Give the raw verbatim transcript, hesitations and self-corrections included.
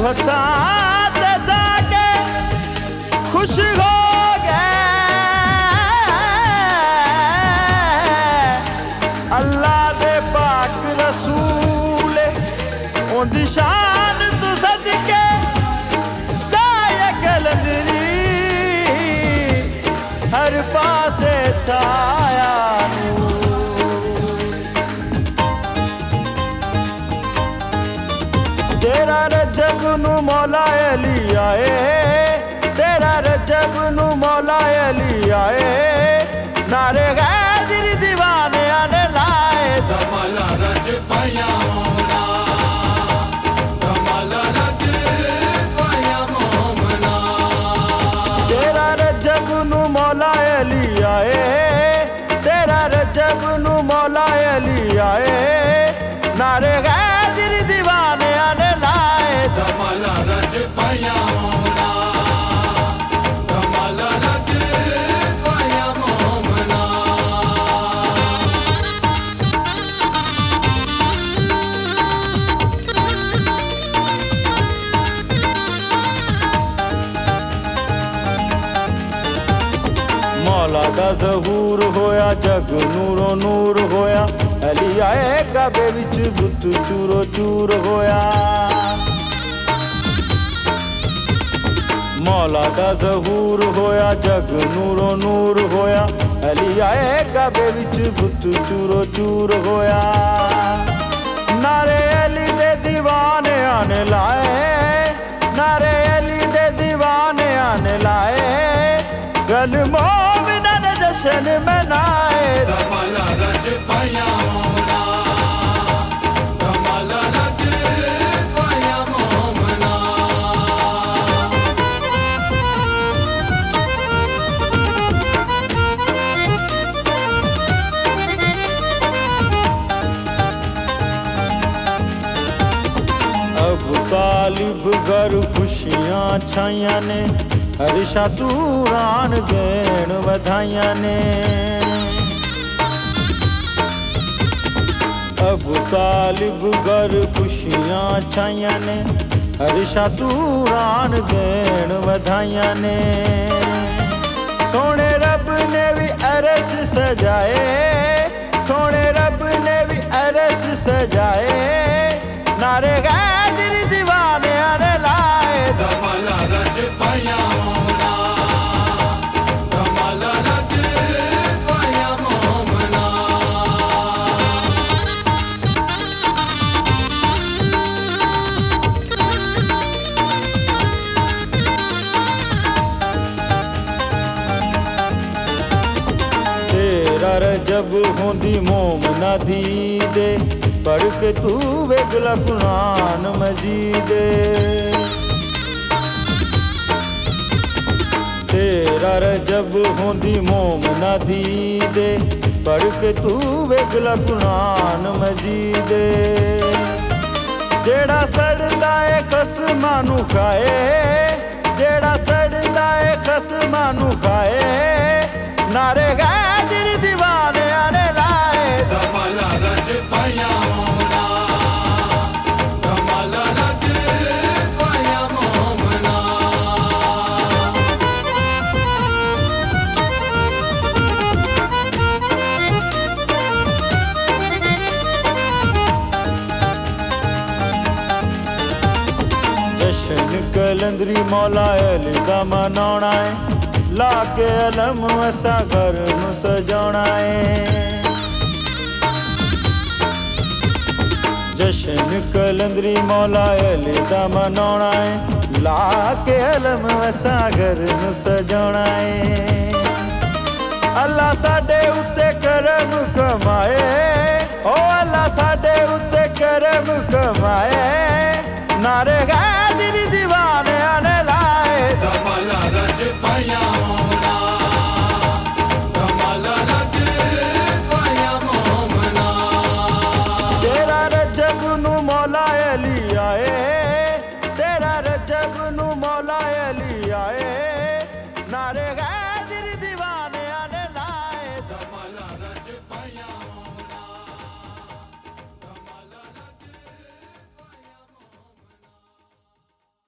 हथां ते जाके खुश हो गए। अल्लाह दे पाक रसूल उंदी शान तू सदके जाए कलंदरी हर पासे छाया तेरा रजब नू मौला अली आए, तेरा रजब नू मौला अली आए, नारे गैर दीवाने आने लाए। दमाला रज पाया मोमना, दमाला रज पाया मोमना। तेरा रजब नू मौला अली आए, तेरा रजब नू मौला अली आए, नारे गैर दीवाने आने लाए। दमाला रज पाया मोमना, दमाला रज पाया मोमना। मौला दा ज़हूर होया जग नूरो नूर होया, अली आए काबे विच बुत चूरो चूर होया। मौला दा ज़हूर होया जग नूरो नूर होया, अली आए काबे विच बुत चूरो चूर होया। नारे अली दे दीवाने आने लाए, नारे अली दे दीवाने आने लाए, गल मोमिना ने जश्न मनाए। दमाला रज पाया मोमना, दमाला रज पाया मोमना। अब तालिब घर खुशियां छाइयां ने, हरिशा तूरान देन वधाइयां ने। अब तालिब घर खुशियां छाइयां ने, हरिशा तूरान देन वधाइयां ने। सोने रब ने भी अरश सजाए, सोने रब ने भी अरश सजाए, नारे गैर दीवाने आने लाए। दमाला रज पाया मोमना, दमाला रज पाया मोमना। तेरा रजब होंदी मोमना दी दे, पढ़ के तू वेखला कुरान मजीद। तेरा रजब होंदी मोमना दी दे, पढ़ के तू वेखला कुरान मजीद। जेड़ा सड़दा है खसमां नू खाए, जेड़ा सड़दा है खसमां नू खाए, नारे गैर दीवाने आने लाए। दमाला रज पाया मोमना, दमाला रज पाया मोमना। जश्न कलंदरी मौला अली दा मनाउणा है, ला के अलम असा घर नू सजाउणा है। जश्न कलंदरी मौला अली दा मनाउणा है, ला के अलम असा घर नू सजाउणा है। अल्लाह साडे उत्ते करम कमाए, ओ अल्लाह साडे उत्ते करम कमाए, नारे